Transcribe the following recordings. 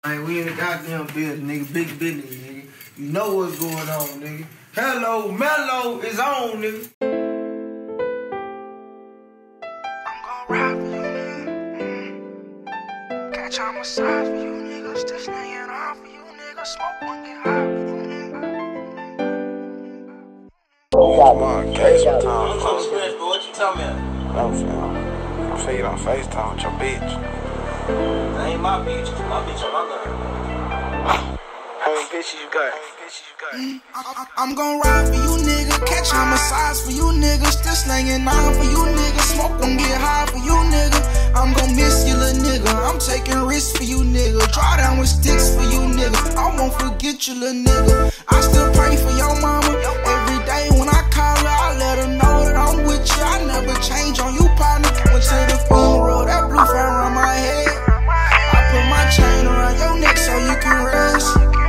Man, we in the goddamn building, nigga. Big business, nigga. You know what's going on, nigga. Hello, Mellow is on, nigga. I'm gon' ride for you, nigga. Catch on my side for you, nigga. Still slinging off for you, nigga. Smoke one, get high for you, nigga. Come on, case with time. I'm from Smith, but what you talking about? No, fam. I feel you on FaceTime with your bitch. That ain't my bitch. My bitch on my gun. How many bitches you got? I'm gon' ride for you, nigga. Catch homicides for you, nigga. Still slanging on for you, nigga. Smoke gon' get high for you, nigga. I'm gon' miss you, little nigga. I'm taking risks for you, nigga. Draw down with sticks for you, nigga. I won't forget you, little nigga. I still pray for your mama. Every day when I call her, I let her know that I'm with you. I never change on you, partner. Went to the funeral, that blue fur around my head. I put my chain around your neck so you can rest.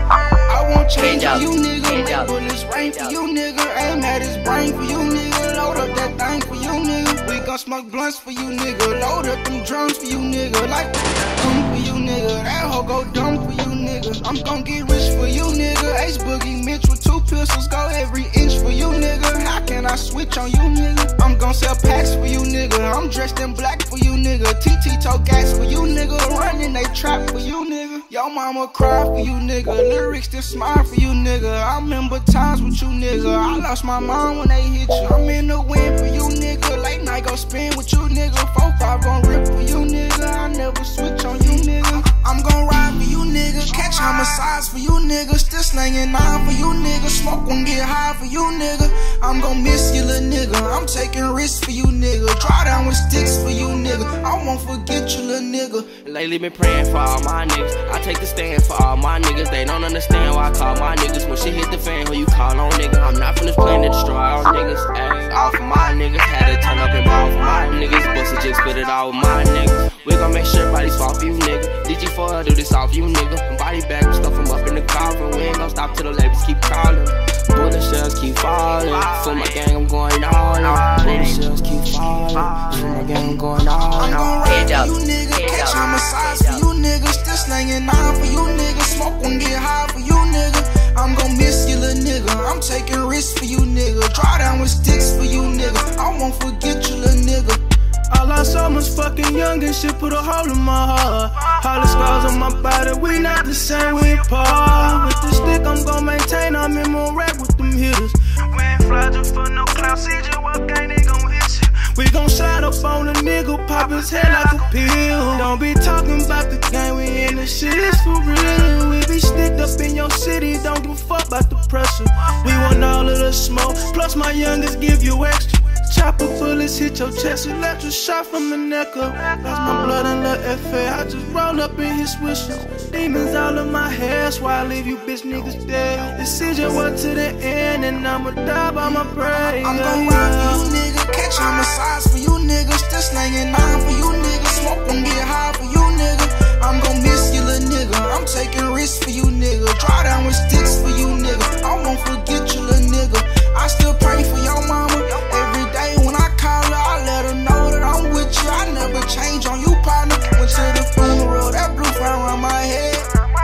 I won't change on you, nigga. Make bullets rain for you, nigga. Aim at his brain for you, nigga. Load up that thing for you, nigga. We gon' smoke blunts for you, nigga. Load up them drums for you, nigga. Like for you, nigga. That hoe go dumb for you, nigga. I'm gon' get rich for you, nigga. Ace Boogie Mitch with 2 pistols, go every inch for you, nigga. How can I switch on you, nigga? I'm gon' sell packs for you, nigga. I'm dressed in black for you, nigga. TT tote gas for you, nigga. Running they trap for you, nigga. Your mama cry for you, nigga. Lyrics still smile for you, nigga. I remember times with you, nigga. I lost my mom when they hit you. I'm in the wind for you, nigga. Late night go spin with you, nigga. 4-5 gon' rip for you, nigga. I never switch on you, nigga. I'm gon' ride for you, nigga. Catch homicides for you, nigga. Still slanging on for you, nigga. Smoke gon' get high for you, nigga. I'm gon' miss you, little nigga. I'm taking risks for you, nigga. Draw down with sticks for you, nigga. I won't forget you, little nigga. Lately been praying for all my niggas. I take the stand for all my niggas. They don't understand why I call my niggas. When shit hit the fan, who you call on, nigga? I'm not from this plan to destroy all niggas. Ayy, all for my niggas. Had to turn up and ball for my niggas. Bust a jig, spit it all with my niggas. We gon' make sure everybody's fall for you, nigga. DG4 do this all for you, nigga. And body bag and stuff 'em up in the coffin. We ain't gon' stop till the labels keep calling. Bullet shells keep falling. For my gang, I'm going all in. Bullet shells keep falling. For my gang, I'm going all in. I'm gon' ride for you, nigga. Catch homicides for you, nigga. Still slanging on for you, nigga. Smoke gon' get high for you, nigga. I'm gon' miss you, little nigga. I'm taking risks for you, nigga. Draw down with sticks for you, nigga. I won't forget you, little nigga. I lost so much fucking young and shit put a hole in my heart. All the scars on my body, we not the same, we apart. With the stick I'm gon' maintain, I'm in my rap with them hitters. We ain't fly just for no clout, CJ, what gang they gon' hit you? We gon' slide up on a nigga, pop his head like a pill. Don't be talking about the game, we in the shit, it's for real. We be sticked up in your city, don't give a fuck about the pressure. We want all of the smoke, plus my youngest give you extra. Chopper bullets hit your chest, electric shot from the neck up. Lost my blood in the FA, I just roll up in his swishes. Demons all in my hair, that's why I leave you bitch niggas dead. Decision went to the end, and I'ma die by my brain. I'm gon' ride for you, nigga. Catch homicides for you, nigga. Still slanging on for you, nigga. Smoke gon' get high for you, nigga. I'm gon' miss you, little nigga. I'm taking risks for you, nigga. Draw down with sticks for you, nigga. I won't forget you, little nigga. I still pray for your mama. Every day when I call her, I let her know that I'm with you. I never change on you, partner. Went to the funeral, that blue fur around my head.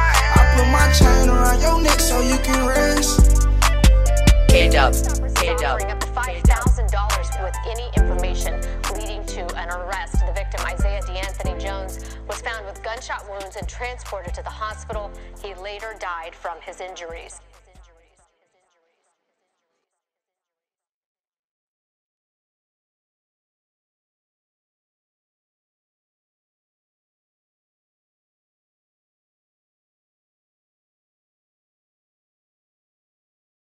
I put my chain around your neck so you can rest. Hand up. Hand up. Up to $5,000 with any information leading to an arrest. The victim, Isaiah D'Anthony Jones, was found with gunshot wounds and transported to the hospital. He later died from his injuries.